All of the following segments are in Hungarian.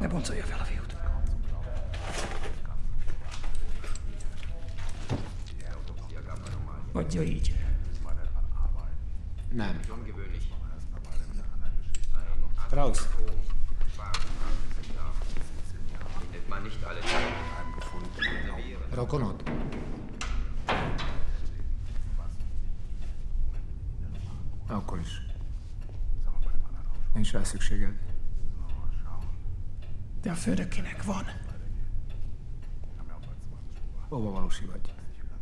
boncolja fel a fiút. Adja így. Nem. Raus. Rokonod? Akkor is. Nincs rá szükséged. De a főnökének van. Hova valósi vagy?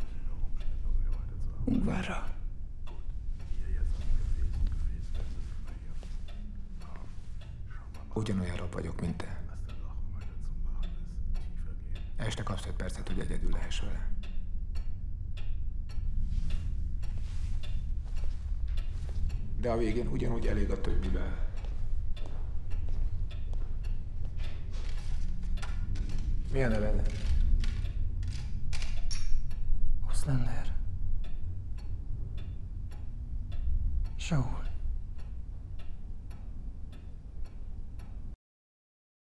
Ungvárra. Ugyanolyan rab vagyok, mint te. Este kapsz 5 percet, hogy egyedül lehess vele. De a végén ugyanúgy elég a többivel. Mi a neved? Ausländer. Saul.